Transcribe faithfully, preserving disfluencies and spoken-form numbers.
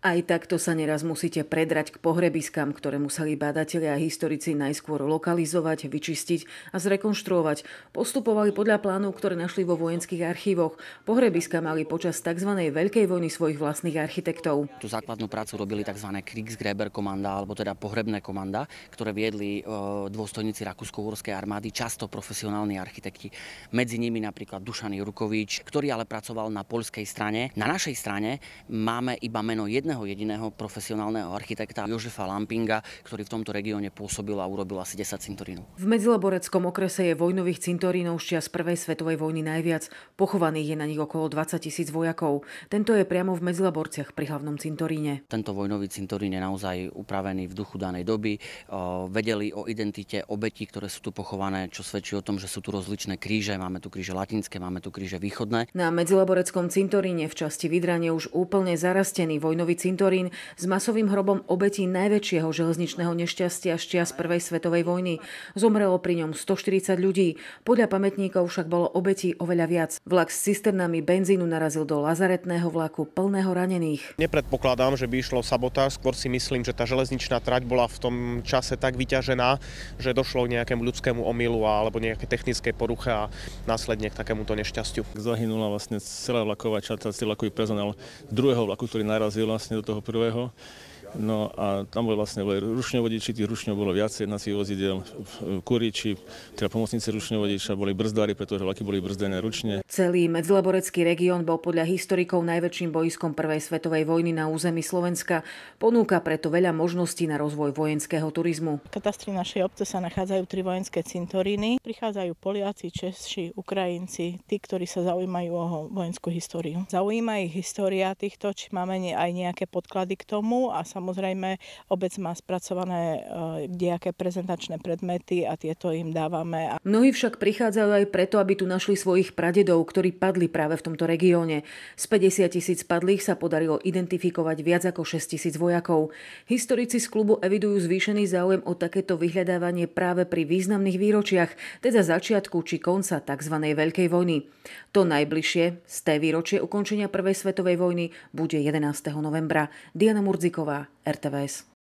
Aj takto sa neraz musíte predrať k pohrebiskám, ktoré museli bádatelia a historici najskôr lokalizovať, vyčistiť a zrekonštruovať. Postupovali podľa plánov, ktoré našli vo vojenských archívoch. Pohrebiska mali počas tzv. Veľkej vojny svojich vlastných architektov. Tú základnú prácu robili tzv. Kriegsgräberkommanda, alebo teda pohrebné komanda, ktoré viedli dôstojníci rakúsko-uhorskej armády, často profesionálni architekti. Medzi nimi napríklad Dušan Jurkovič, ktorý ale pracoval na poľskej strane. Na našej strane máme iba meno jedného jediného profesionálneho architekta Jožefa Lampinga, ktorý v tomto regióne pôsobil a urobil asi desať cintorínov. V Medzilaboreckom okrese je vojnových cintorínov z čias prvej svetovej vojny najviac. Pochovaných je na nich okolo dvadsať tisíc vojakov. Tento je priamo v Medzilaborciach pri hlavnom cintoríne. Tento vojnový cintorín je naozaj upravený v duchu danej doby. O, vedeli o identite obetí, ktoré sú tu pochované, čo svedčí o tom, že sú tu rozličné kríže. Máme tu kríže latinské, máme tu kríže východné. Na Medzilaboreckom cintoríne v časti Vydrane už úplne zarastený vojnový cintorín s masovým hrobom obetí najväčšieho železničného nešťastia z čias prvej svetovej vojny. Zomrelo pri ňom stoštyridsať ľudí. Podľa pamätníkov však bolo obetí oveľa viac. Vlak s cisternami benzínu narazil do lazaretného vlaku plného ranených. Nepredpokladám, že by išlo o sabotáž, skôr si myslím, že tá železničná trať bola v tom čase tak vyťažená, že došlo k nejakému ľudskému omylu alebo nejaké technické poruche a následne k takémuto nešťastiu. Zahynula vlastne celá vlaková čata, celý vlakový personál druhého vlaku, ktorý narazil vlastne do toho prvého. No a tam boli vlastne boli rušňovodiči, tých rušňov bolo viacej na tých vozidel, kuriči, teda pomocníci rušňovodiča, boli brzdári, pretože vlaky boli brzdené ručne. Celý Medzilaborecký región bol podľa historikov najväčším bojiskom prvej svetovej vojny na území Slovenska. Ponúka preto veľa možností na rozvoj vojenského turizmu. V katastri našej obce sa nachádzajú tri vojenské cintoríny. Prichádzajú Poliaci, Češi, Ukrajinci, tí, ktorí sa zaujímajú o vojenskú históriu. Zaujíma ich história týchto, či máme aj nejaké podklady k tomu a samozrejme, obec má spracované nejaké prezentačné predmety a tieto im dávame. Mnohí však prichádzajú aj preto, aby tu našli svojich pradedov, ktorí padli práve v tomto regióne. Z päťdesiat tisíc padlých sa podarilo identifikovať viac ako šesť tisíc vojakov. Historici z klubu evidujú zvýšený záujem o takéto vyhľadávanie práve pri významných výročiach, teda začiatku či konca tzv. Veľkej vojny. To najbližšie, z té výročie ukončenia prvej svetovej vojny, bude jedenásteho novembra. Diana Murdziková, er té vé es.